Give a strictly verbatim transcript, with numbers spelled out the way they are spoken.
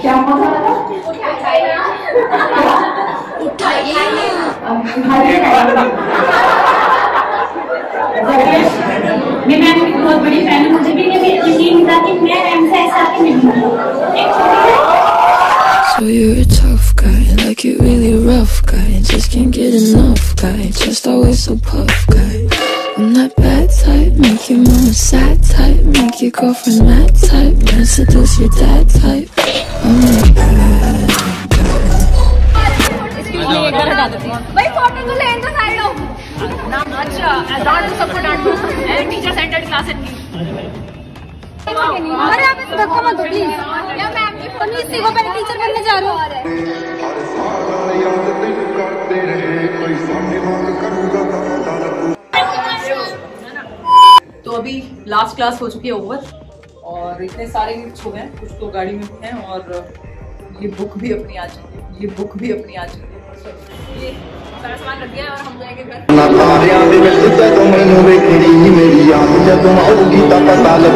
क्या मजा आ रहा? मैं मैम की बहुत बड़ी फैन हूँ, मुझे भी यकीन था कि मैं मैम से ऐसा आके मिलूंगी। So you're a tough guy, like you really rough guy, just can't get enough guy, just always so puff guy. I'm that bad type, make your mama sad type, make your girlfriend mad type, and seduce your dad type. I'm that bad guy. एक बार हटा देती हूँ भाई, photo तो ले दो side हो ना। अच्छा डांट तो सबको डांट दो, टीचर सेंटर्ड क्लास है। अरे आप इसे धक्का मत दो प्लीज। या मैम की प्लीज सीखो, पहले टीचर बनने जा रहे हो। तो अभी लास्ट क्लास हो चुकी है ओवर, और इतने सारे गिफ्ट्स हो गए, कुछ तो गाड़ी में हैं, और ये बुक भी अपनी आ चुकी है, ये बुक भी अपनी आ चुकी है। ये सारा सामान रख दिया है और हम जाएंगे घर।